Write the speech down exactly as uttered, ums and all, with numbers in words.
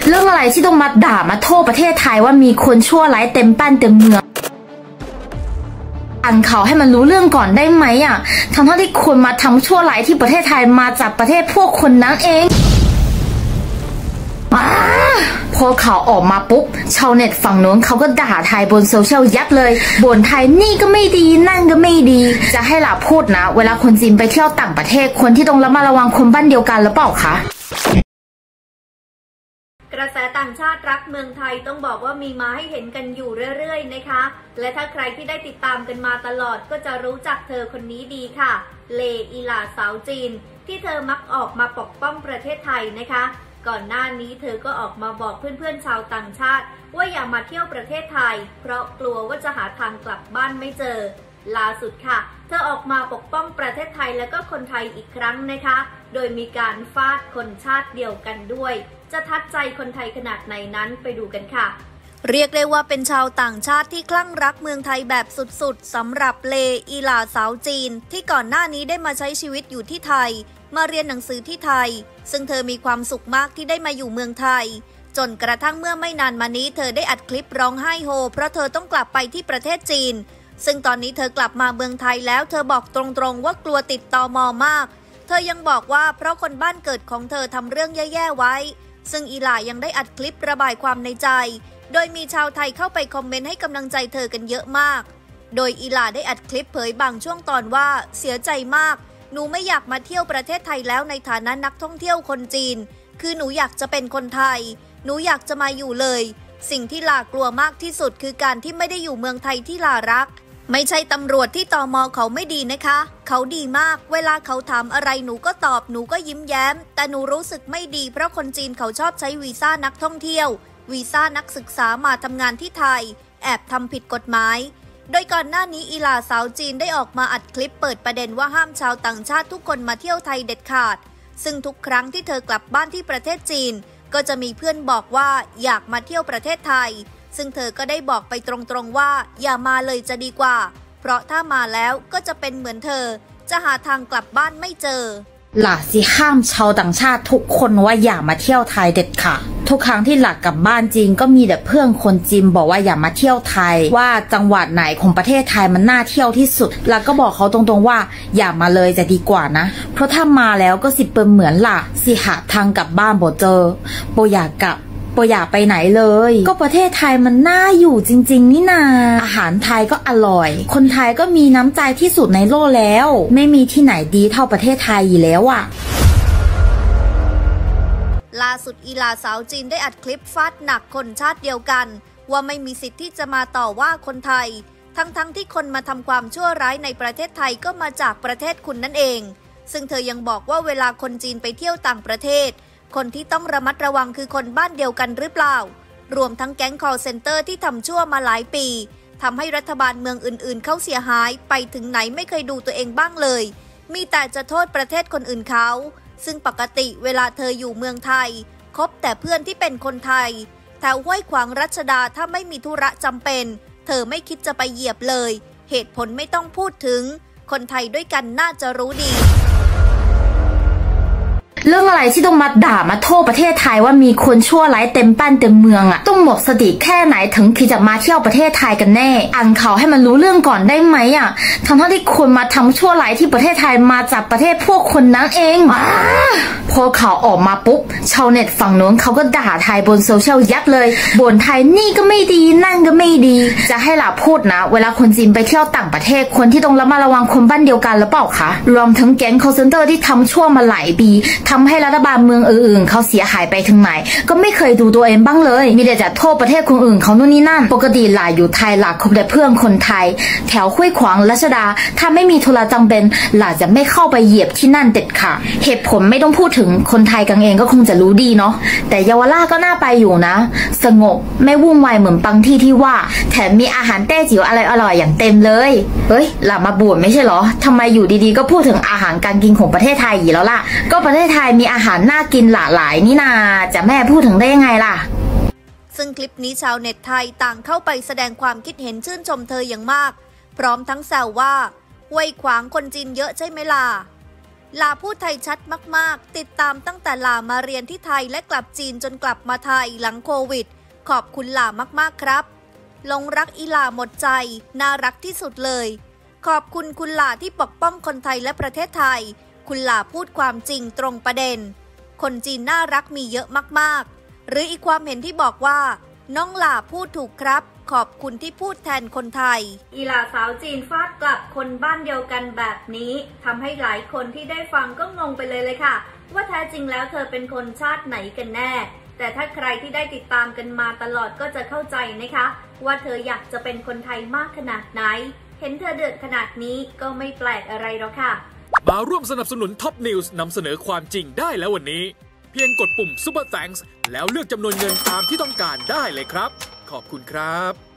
เรื่องอะไรที่ต้องมาด่ามาโทษประเทศไทยว่ามีคนชั่วร้ายเต็มบ้านเต็มเมืองอ่านข่าวให้มันรู้เรื่องก่อนได้ไหมอ่ะทั้งทั้งที่คนมาทำชั่วร้ายที่ประเทศไทยมาจากประเทศพวกคนนั้นเองพอข่าวออกมาปุ๊บชาวเน็ตฝั่งโน้นเขาก็ด่าไทยบนโซเชียลยับเลยบ่นไทยนี่ก็ไม่ดีนั่นก็ไม่ดีจะให้หล่ะพูดนะเวลาคนจีนไปเที่ยวต่างประเทศคนที่ต้องระมัดระวังคนบ้านเดียวกันหรือเปล่าคะกระแสต่างชาติรักเมืองไทยต้องบอกว่ามีมาให้เห็นกันอยู่เรื่อยๆนะคะและถ้าใครที่ได้ติดตามกันมาตลอดก็จะรู้จักเธอคนนี้ดีค่ะเลอีหล่าสาวจีนที่เธอมักออกมาปกป้องประเทศไทยนะคะก่อนหน้านี้เธอก็ออกมาบอกเพื่อนๆชาวต่างชาติว่าอย่ามาเที่ยวประเทศไทยเพราะกลัวว่าจะหาทางกลับบ้านไม่เจอล่าสุดค่ะเธอออกมาปกป้องประเทศไทยและก็คนไทยอีกครั้งนะคะโดยมีการฟาดคนชาติเดียวกันด้วยจะทัดใจคนไทยขนาดไหนนั้นไปดูกันค่ะเรียกได้ว่าเป็นชาวต่างชาติที่คลั่งรักเมืองไทยแบบสุดๆสำหรับเลอีหล่าสาวจีนที่ก่อนหน้านี้ได้มาใช้ชีวิตอยู่ที่ไทยมาเรียนหนังสือที่ไทยซึ่งเธอมีความสุขมากที่ได้มาอยู่เมืองไทยจนกระทั่งเมื่อไม่นานมานี้เธอได้อัดคลิปร้องไห้โฮเพราะเธอต้องกลับไปที่ประเทศจีนซึ่งตอนนี้เธอกลับมาเมืองไทยแล้วเธอบอกตรงๆว่ากลัวติดตม.มากเธอยังบอกว่าเพราะคนบ้านเกิดของเธอทำเรื่องแย่ๆไว้ซึ่งอีหล่ายังได้อัดคลิประบายความในใจโดยมีชาวไทยเข้าไปคอมเมนต์ให้กำลังใจเธอกันเยอะมากโดยอีหล่าได้อัดคลิปเผยบางช่วงตอนว่าเสียใจมากหนูไม่อยากมาเที่ยวประเทศไทยแล้วในฐานะนักท่องเที่ยวคนจีนคือหนูอยากจะเป็นคนไทยหนูอยากจะมาอยู่เลยสิ่งที่หล่ากลัวมากที่สุดคือการที่ไม่ได้อยู่เมืองไทยที่หล่ารักไม่ใช่ตำรวจที่ตม.เขาไม่ดีนะคะเขาดีมากเวลาเขาถามอะไรหนูก็ตอบหนูก็ยิ้มแย้มแต่หนูรู้สึกไม่ดีเพราะคนจีนเขาชอบใช้วีซ่านักท่องเที่ยววีซ่านักศึกษามาทำงานที่ไทยแอบทำผิดกฎหมายโดยก่อนหน้านี้อีหล่าสาวจีนได้ออกมาอัดคลิปเปิดประเด็นว่าห้ามชาวต่างชาติทุกคนมาเที่ยวไทยเด็ดขาดซึ่งทุกครั้งที่เธอกลับบ้านที่ประเทศจีนก็จะมีเพื่อนบอกว่าอยากมาเที่ยวประเทศไทยซึ่งเธอก็ได้บอกไปตรงๆว่าอย่ามาเลยจะดีกว่าเพราะถ้ามาแล้วก็จะเป็นเหมือนเธอจะหาทางกลับบ้านไม่เจอหล่าสิห้ามชาวต่างชาติทุกคนว่าอย่ามาเที่ยวไทยเด็ดขาดทุกครั้งที่หลักกลับบ้านจริงก็มีแต่เพื่อนคนจีนบอกว่าอย่ามาเที่ยวไทยว่าจังหวัดไหนของประเทศไทยมันน่าเที่ยวที่สุดหลักก็บอกเขาตรงๆว่าอย่ามาเลยจะดีกว่านะเพราะถ้ามาแล้วก็สิเปิ่นเหมือนหล่ะสิหาทางกลับบ้านบ่เจอบ่อยากกลับบ่อยากไปไหนเลยก็ประเทศไทยมันน่าอยู่จริงๆนี่นาอาหารไทยก็อร่อยคนไทยก็มีน้ำใจที่สุดในโลกแล้วไม่มีที่ไหนดีเท่าประเทศไทยอยู่แล้วอ่ะล่าสุดอีหล่าสาวจีนได้อัดคลิปฟาดหนักคนชาติเดียวกันว่าไม่มีสิทธิ์ที่จะมาต่อว่าคนไทยทั้งๆ ท, ที่คนมาทำความชั่วร้ายในประเทศไทยก็มาจากประเทศคุณนั่นเองซึ่งเธอยังบอกว่าเวลาคนจีนไปเที่ยวต่างประเทศคนที่ต้องระมัดระวังคือคนบ้านเดียวกันหรือเปล่ารวมทั้งแก๊ง call center ที่ทำชั่วมาหลายปีทำให้รัฐบาลเมืองอื่นๆเขาเสียหายไปถึงไหนไม่เคยดูตัวเองบ้างเลยมีแต่จะโทษประเทศคนอื่นเขาซึ่งปกติเวลาเธออยู่เมืองไทยคบแต่เพื่อนที่เป็นคนไทยแถวห้วยขวางรัชดาถ้าไม่มีธุระจำเป็นเธอไม่คิดจะไปเหยียบเลยเหตุผลไม่ต้องพูดถึงคนไทยด้วยกันน่าจะรู้ดีเรื่องอะไรที่ต้องมาด่ามาโทษประเทศไทยว่ามีคนชั่วร้ายเต็มบ้านเต็มเมืองอะต้องหมดสติแค่ไหนถึงคิดจะมาเที่ยวประเทศไทยกันแน่อ่านข่าวให้มันรู้เรื่องก่อนได้ไหมอะทั้งทั้งที่คนมาทำชั่วร้ายที่ประเทศไทยมาจากประเทศพวกคนนั้นเองพอข่าวออกมาปุ๊บชาวเน็ตฝั่งโน้นเขาก็ด่าไทยบนโซเชียลยับเลยบ่นไทยนี่ก็ไม่ดีนั่นก็ไม่ดีจะให้หล่ะพูดนะเวลาคนจีนไปเที่ยวต่างประเทศคนที่ต้องระมัดระวังคนบ้านเดียวกันหรือเปล่าคะรวมทั้งแก๊ง call center ที่ทำชั่วมาหลายปีทำให้รัฐบาลเมืองอื่นๆเขาเสียหายไปถึงไหนก็ไม่เคยดูตัวเองบ้างเลยมีแต่จะโทษประเทศคนอื่นเขานู่นนี่นั่นปกติหล่าอยู่ไทยหล่าคบแต่เพื่อนคนไทยแถวห้วยขวางรัชดาถ้าไม่มีธุระจำเป็นหล่าจะไม่เข้าไปเหยียบที่นั่นเด็ดขาดเหตุผลไม่ต้องพูดถึงคนไทยกันเองก็คงจะรู้ดีเนาะแต่เยาวราชก็น่าไปอยู่นะสงบไม่วุ่นวายเหมือนบางที่ที่ว่าแถมมีอาหารแต้จิ๋วอะไรอร่อยอย่างเต็มเลยเฮ้ยหล่ามาบ่นไม่ใช่เหรอทำไมอยู่ดีๆก็พูดถึงอาหารการกินของประเทศไทยอยู่แล้วล่ะก็ประเทศไทยมีอาหารน่ากินหลากหลายนี่นาจะแม่พูดถึงได้ยังไงล่ะซึ่งคลิปนี้ชาวเน็ตไทยต่างเข้าไปแสดงความคิดเห็นชื่นชมเธออย่างมากพร้อมทั้งแซวว่าห้วยขวางคนจีนเยอะใช่ไหมล่ะหลาพูดไทยชัดมากๆติดตามตั้งแต่หลามาเรียนที่ไทยและกลับจีนจนกลับมาไทยหลังโควิดขอบคุณหลามากๆครับหลงรักอีหลาหมดใจน่ารักที่สุดเลยขอบคุณคุณหลาที่ปกป้องคนไทยและประเทศไทยคุณหลาพูดความจริงตรงประเด็นคนจีนน่ารักมีเยอะมากๆหรืออีกความเห็นที่บอกว่าน้องหลาพูดถูกครับขอบคุณที่พูดแทนคนไทยอีหลาสาวจีนฟาดกลับคนบ้านเดียวกันแบบนี้ทำให้หลายคนที่ได้ฟังก็งงไปเลยเลยค่ะว่าแท้จริงแล้วเธอเป็นคนชาติไหนกันแน่แต่ถ้าใครที่ได้ติดตามกันมาตลอดก็จะเข้าใจนะคะว่าเธออยากจะเป็นคนไทยมากขนาดไหนเห็นเธอเดือดขนาดนี้ก็ไม่แปลกอะไรหรอกค่ะมาร่วมสนับสนุนท็อปนิวส์นำเสนอความจริงได้แล้ววันนี้เพียงกดปุ่ม Super Thanks แล้วเลือกจำนวนเงินตามที่ต้องการได้เลยครับขอบคุณครับ